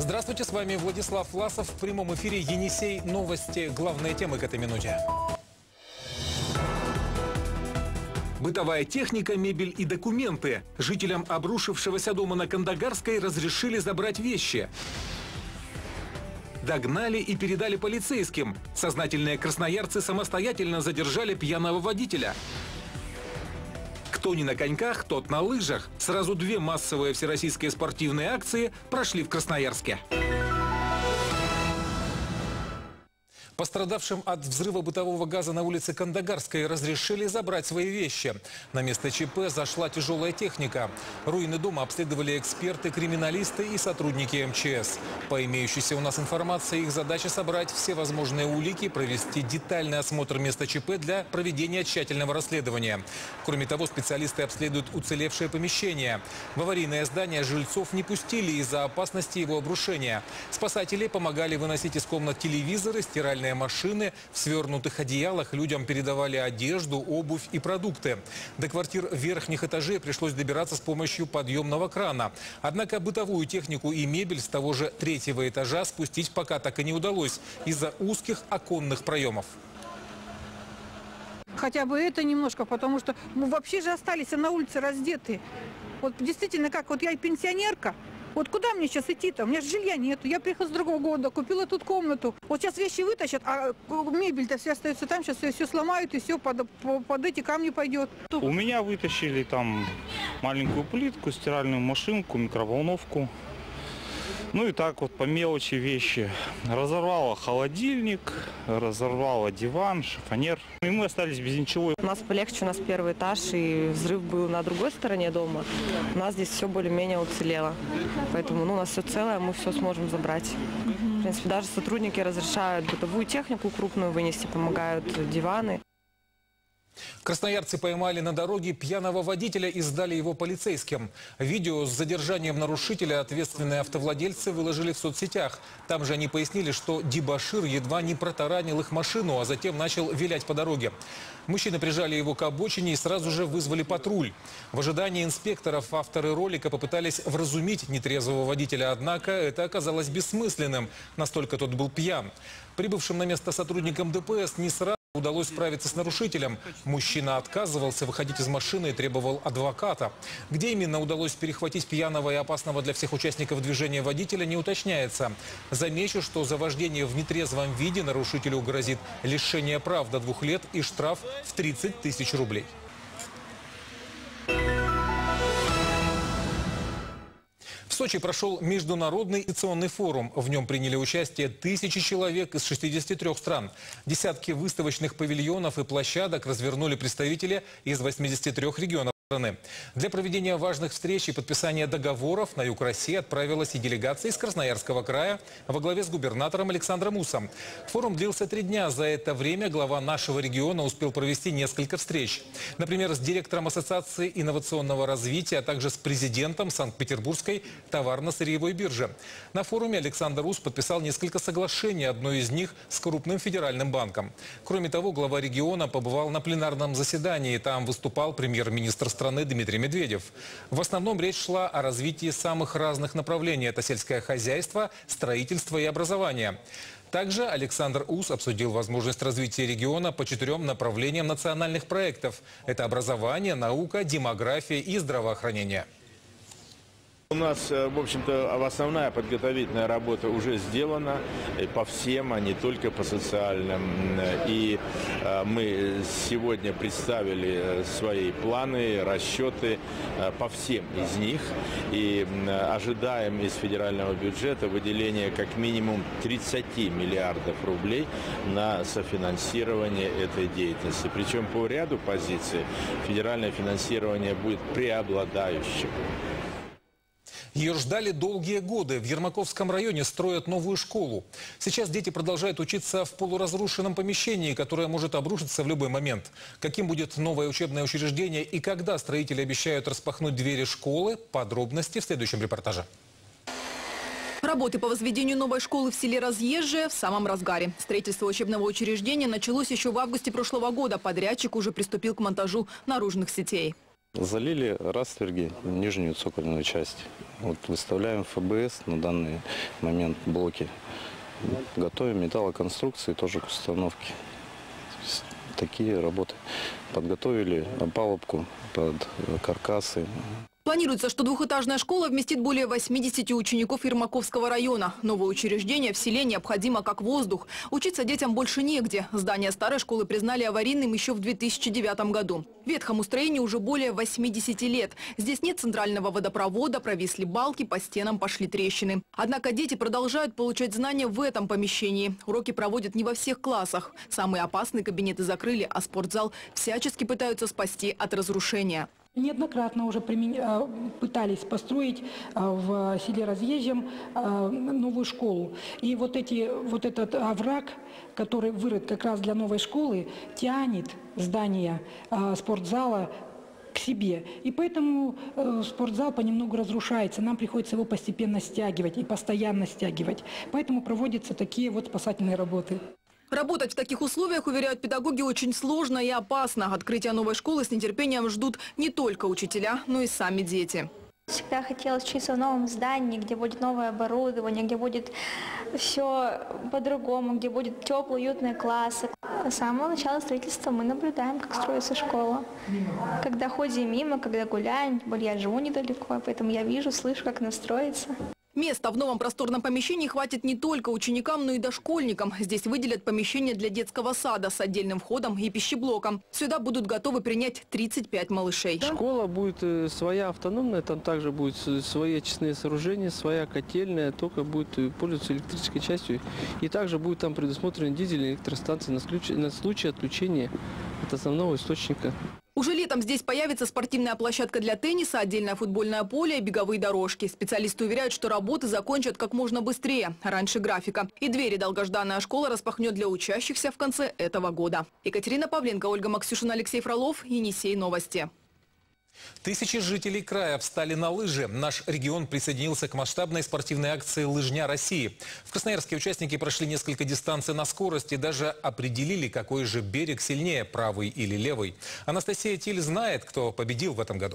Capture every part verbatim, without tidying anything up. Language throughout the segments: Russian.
Здравствуйте, с вами Владислав Власов. В прямом эфире Енисей. Новости. Главные темы к этой минуте. Бытовая техника, мебель и документы. Жителям обрушившегося дома на Кандагарской разрешили забрать вещи. Догнали и передали полицейским. Сознательные красноярцы самостоятельно задержали пьяного водителя. Кто не на коньках, тот на лыжах. Сразу две массовые всероссийские спортивные акции прошли в Красноярске. Пострадавшим от взрыва бытового газа на улице Кандагарской разрешили забрать свои вещи. На место ЧП зашла тяжелая техника. Руины дома обследовали эксперты, криминалисты и сотрудники эм че эс. По имеющейся у нас информации, их задача собрать все возможные улики, провести детальный осмотр места ЧП для проведения тщательного расследования. Кроме того, специалисты обследуют уцелевшее помещение. В аварийное здание жильцов не пустили из-за опасности его обрушения. Спасатели помогали выносить из комнат телевизоры, стиральные машины. В свернутых одеялах людям передавали одежду, обувь и продукты. До квартир верхних этажей пришлось добираться с помощью подъемного крана. Однако бытовую технику и мебель с того же третьего этажа спустить пока так и не удалось из-за узких оконных проемов. Хотя бы это немножко, потому что мы вообще же остались на улице раздетые. Вот действительно, как вот я и пенсионерка. Вот куда мне сейчас идти-то? У меня же жилья нету. Я приехала с другого города, купила тут комнату. Вот сейчас вещи вытащат, а мебель-то все остается там. Сейчас все, все сломают, и все под, под эти камни пойдет. У меня вытащили там маленькую плитку, стиральную машинку, микроволновку. Ну и так вот по мелочи вещи. Разорвала холодильник, разорвала диван, шифонер. И мы остались без ничего. У нас полегче, у нас первый этаж, и взрыв был на другой стороне дома. У нас здесь все более-менее уцелело. Поэтому ну, у нас все целое, мы все сможем забрать. В принципе, даже сотрудники разрешают бытовую технику крупную вынести, помогают диваны. Красноярцы поймали на дороге пьяного водителя и сдали его полицейским. Видео с задержанием нарушителя ответственные автовладельцы выложили в соцсетях. Там же они пояснили, что дебошир едва не протаранил их машину, а затем начал вилять по дороге. Мужчины прижали его к обочине и сразу же вызвали патруль. В ожидании инспекторов авторы ролика попытались вразумить нетрезвого водителя, однако это оказалось бессмысленным. Настолько тот был пьян. Прибывшим на место сотрудникам дэ пэ эс не сразу удалось справиться с нарушителем. Мужчина отказывался выходить из машины и требовал адвоката. Где именно удалось перехватить пьяного и опасного для всех участников движения водителя, не уточняется. Замечу, что за вождение в нетрезвом виде нарушителю грозит лишение прав до двух лет и штраф в тридцать тысяч рублей. В Сочи прошел международный инвестиционный форум. В нем приняли участие тысячи человек из шестидесяти трёх стран. Десятки выставочных павильонов и площадок развернули представители из восьмидесяти трёх регионов страны. Для проведения важных встреч и подписания договоров на юг России отправилась и делегация из Красноярского края во главе с губернатором Александром Усом. Форум длился три дня. За это время глава нашего региона успел провести несколько встреч. Например, с директором Ассоциации инновационного развития, а также с президентом Санкт-Петербургской товарно-сырьевой биржи. На форуме Александр Ус подписал несколько соглашений, одно из них с крупным федеральным банком. Кроме того, глава региона побывал на пленарном заседании. Там выступал премьер-министр страны Дмитрий Медведев. В основном речь шла о развитии самых разных направлений. Это сельское хозяйство, строительство и образование. Также Александр Ус обсудил возможность развития региона по четырем направлениям национальных проектов. Это образование, наука, демография и здравоохранение. У нас, в общем-то, основная подготовительная работа уже сделана по всем, а не только по социальным. И мы сегодня представили свои планы, расчеты по всем из них. И ожидаем из федерального бюджета выделения как минимум тридцати миллиардов рублей на софинансирование этой деятельности. Причем по ряду позиций федеральное финансирование будет преобладающим. Ее ждали долгие годы. В Ермаковском районе строят новую школу. Сейчас дети продолжают учиться в полуразрушенном помещении, которое может обрушиться в любой момент. Каким будет новое учебное учреждение и когда строители обещают распахнуть двери школы? Подробности в следующем репортаже. Работы по возведению новой школы в селе Разъезжее в самом разгаре. Строительство учебного учреждения началось еще в августе прошлого года. Подрядчик уже приступил к монтажу наружных сетей. Залили растверги, нижнюю цокольную часть. Вот выставляем эф бэ эс на данный момент блоки. Готовим металлоконструкции тоже к установке. Такие работы. Подготовили опалубку под каркасы. Планируется, что двухэтажная школа вместит более восьмидесяти учеников Ермаковского района. Новое учреждение в селе необходимо как воздух. Учиться детям больше негде. Здание старой школы признали аварийным еще в две тысячи девятом году. Ветхому строению уже более восьмидесяти лет. Здесь нет центрального водопровода, провисли балки, по стенам пошли трещины. Однако дети продолжают получать знания в этом помещении. Уроки проводят не во всех классах. Самые опасные кабинеты закрыли, а спортзал всячески пытаются спасти от разрушения. Неоднократно уже пытались построить в селе Разъезжем новую школу. И вот, эти, вот этот овраг, который вырыт как раз для новой школы, тянет здание спортзала к себе. И поэтому спортзал понемногу разрушается. Нам приходится его постепенно стягивать и постоянно стягивать. Поэтому проводятся такие вот спасательные работы. Работать в таких условиях, уверяют педагоги, очень сложно и опасно. Открытие новой школы с нетерпением ждут не только учителя, но и сами дети. Всегда хотелось учиться в новом здании, где будет новое оборудование, где будет все по-другому, где будет теплые, уютные классы. С самого начала строительства мы наблюдаем, как строится школа. Когда ходим мимо, когда гуляем, я живу недалеко, поэтому я вижу, слышу, как она строится. Места в новом просторном помещении хватит не только ученикам, но и дошкольникам. Здесь выделят помещение для детского сада с отдельным входом и пищеблоком. Сюда будут готовы принять тридцать пять малышей. Школа будет своя автономная, там также будут свои очистные сооружения, своя котельная, только будет пользоваться электрической частью. И также будет там предусмотрены дизельные электростанции на случай, на случай отключения от основного источника. Уже летом здесь появится спортивная площадка для тенниса, отдельное футбольное поле и беговые дорожки. Специалисты уверяют, что работы закончат как можно быстрее, раньше графика. И двери долгожданная школа распахнет для учащихся в конце этого года. Екатерина Павленко, Ольга Максюшина, Алексей Фролов, Енисей. Новости. Тысячи жителей края встали на лыжи. Наш регион присоединился к масштабной спортивной акции «Лыжня России». В Красноярске участники прошли несколько дистанций на скорости и даже определили, какой же берег сильнее, правый или левый. Анастасия Тиль знает, кто победил в этом году.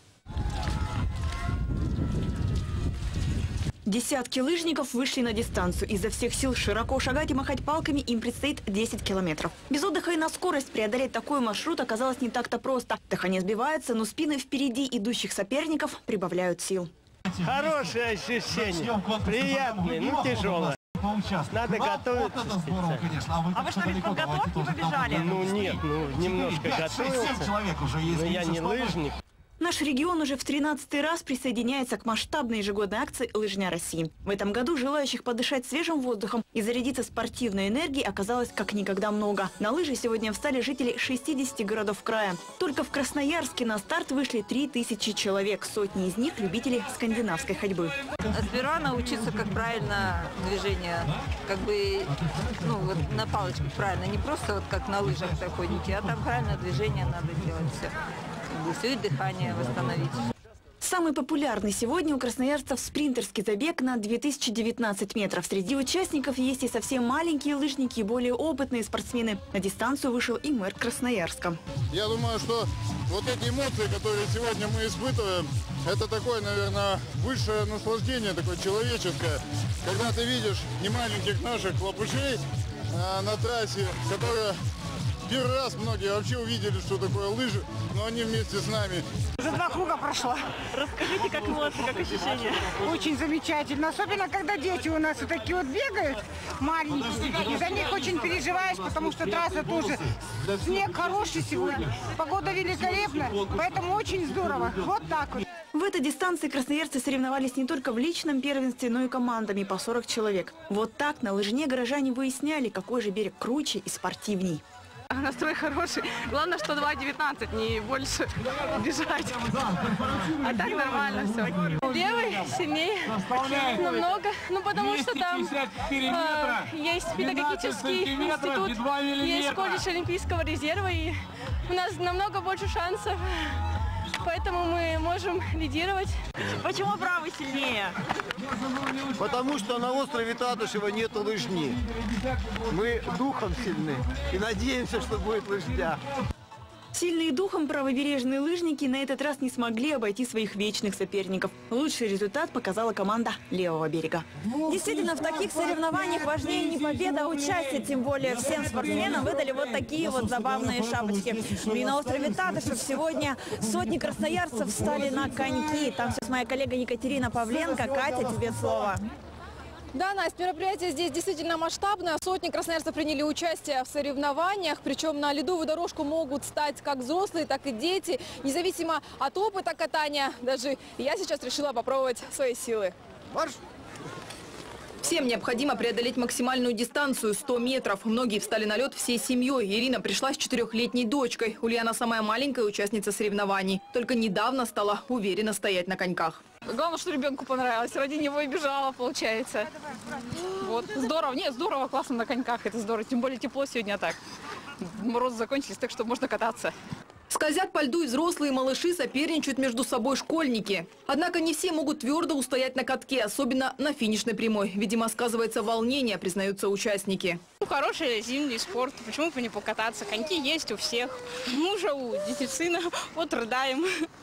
Десятки лыжников вышли на дистанцию. Изо всех сил широко шагать и махать палками им предстоит десять километров. Без отдыха и на скорость преодолеть такой маршрут оказалось не так-то просто. Дыхание сбивается, но спины впереди идущих соперников прибавляют сил. Хорошее ощущение, приятное, но тяжелое. Надо готовиться. А вы что, без подготовки побежали? Ну нет, ну немножко готовился, но я не лыжник. Наш регион уже в тринадцатый раз присоединяется к масштабной ежегодной акции «Лыжня России». В этом году желающих подышать свежим воздухом и зарядиться спортивной энергией оказалось как никогда много. На лыжи сегодня встали жители шестидесяти городов края. Только в Красноярске на старт вышли три тысячи человек. Сотни из них – любители скандинавской ходьбы. Сперва научиться, как правильно движение, как бы, ну, вот на палочке правильно, не просто вот как на лыжах ходите, а там правильно движение надо делать все. Все и дыхание восстановить. Самый популярный сегодня у красноярцев спринтерский забег на две тысячи девятнадцать метров. Среди участников есть и совсем маленькие лыжники, и более опытные спортсмены. На дистанцию вышел и мэр Красноярска. Я думаю, что вот эти эмоции, которые сегодня мы испытываем, это такое, наверное, высшее наслаждение, такое человеческое. Когда ты видишь немаленьких наших лопушей а, на трассе, которые... Первый раз многие вообще увидели, что такое лыжи, но они вместе с нами. Уже два круга прошла. Расскажите, как эмоции, как ощущения? Очень замечательно. Особенно, когда дети у нас вот такие вот бегают, маленькие. И за них очень переживаешь, потому что трасса тоже. Снег хороший сегодня. Погода великолепная, поэтому очень здорово. Вот так вот. В этой дистанции красноярцы соревновались не только в личном первенстве, но и командами по сорок человек. Вот так на лыжне горожане выясняли, какой же берег круче и спортивней. Настрой хороший. Главное, что два девятнадцать, не больше бежать. А так нормально все. Левый сильнее намного. Ну, потому что там э, есть педагогический институт, есть колледж Олимпийского резерва, и у нас намного больше шансов. Поэтому мы можем лидировать. Почему правый сильнее? Потому что на острове Татушева нет лыжни. Мы духом сильны и надеемся, что будет лыжня. Сильные духом правобережные лыжники на этот раз не смогли обойти своих вечных соперников. Лучший результат показала команда левого берега. Действительно, в таких соревнованиях важнее не победа, а участие. Тем более всем спортсменам выдали вот такие вот забавные шапочки. И на острове Татышев сегодня сотни красноярцев встали на коньки. Там сейчас моя коллега Екатерина Павленко. Катя, тебе слово. Да, Настя, мероприятие здесь действительно масштабное. Сотни красноярцев приняли участие в соревнованиях. Причем на ледовую дорожку могут стать как взрослые, так и дети. Независимо от опыта катания, даже я сейчас решила попробовать свои силы. Марш! Всем необходимо преодолеть максимальную дистанцию – сто метров. Многие встали на лед всей семьей. Ирина пришла с четырехлетней дочкой. Ульяна самая маленькая участница соревнований. Только недавно стала уверенно стоять на коньках. Главное, что ребенку понравилось. Ради него и бежала, получается. Вот. Здорово. Нет, здорово, классно на коньках. Это здорово. Тем более тепло сегодня так. Морозы закончились, так что можно кататься. Скользят по льду и взрослые, и малыши, соперничают между собой школьники. Однако не все могут твердо устоять на катке, особенно на финишной прямой. Видимо, сказывается волнение, признаются участники. Ну, хороший зимний спорт. Почему бы не покататься? Коньки есть у всех. Мужа, у детей, сына. Вот рыдаем.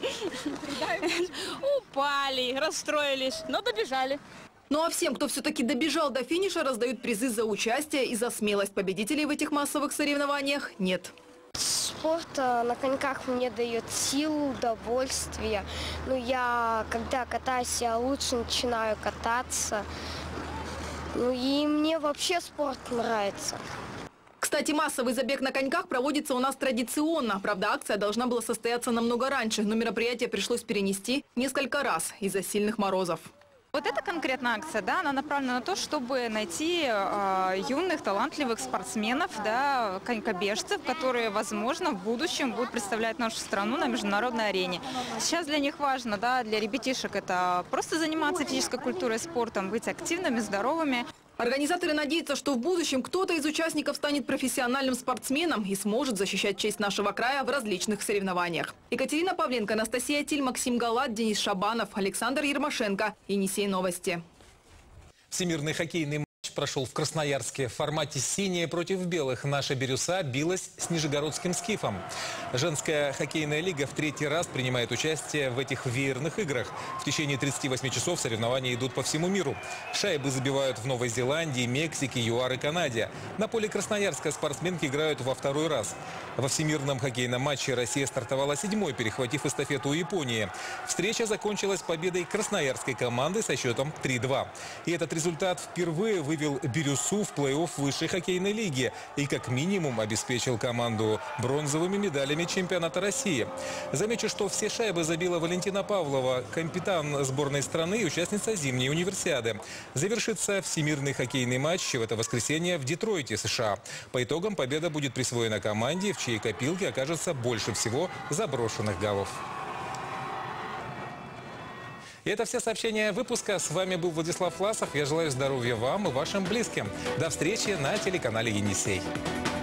Упали, расстроились, но добежали. Ну а всем, кто все-таки добежал до финиша, раздают призы за участие и за смелость. Победителей в этих массовых соревнованиях нет. Спорт на коньках мне дает силу, удовольствие. Ну, я, когда катаюсь, я лучше начинаю кататься. Ну, и мне вообще спорт нравится. Кстати, массовый забег на коньках проводится у нас традиционно. Правда, акция должна была состояться намного раньше, но мероприятие пришлось перенести несколько раз из-за сильных морозов. Вот эта конкретная акция, да, она направлена на то, чтобы найти э, юных, талантливых спортсменов, да, конькобежцев, которые, возможно, в будущем будут представлять нашу страну на международной арене. Сейчас для них важно, да, для ребятишек это просто заниматься физической культурой, спортом, быть активными, здоровыми. Организаторы надеются, что в будущем кто-то из участников станет профессиональным спортсменом и сможет защищать честь нашего края в различных соревнованиях. Екатерина Павленко, Анастасия Тиль, Максим Галат, Денис Шабанов, Александр Ермошенко. Енисей новости. Всемирный хоккейный матч прошел в Красноярске. В формате «синие против белых» наша «Бирюса» билась с нижегородским «Скифом». Женская хоккейная лига в третий раз принимает участие в этих веерных играх. В течение тридцати восьми часов соревнования идут по всему миру. Шайбы забивают в Новой Зеландии, Мексике, ЮАР и Канаде. На поле Красноярска спортсменки играют во второй раз. Во всемирном хоккейном матче Россия стартовала седьмой, перехватив эстафету у Японии. Встреча закончилась победой красноярской команды со счетом три-два. И этот результат впервые вывел «Бирюсу» в плей-офф высшей хоккейной лиги и как минимум обеспечил команду бронзовыми медалями чемпионата России. Замечу, что все шайбы забила Валентина Павлова, капитан сборной страны и участница зимней универсиады. Завершится всемирный хоккейный матч в это воскресенье в Детройте, США. По итогам победа будет присвоена команде, в чьей копилке окажется больше всего заброшенных голов. И это все сообщения выпуска. С вами был Владислав Власов. Я желаю здоровья вам и вашим близким. До встречи на телеканале «Енисей».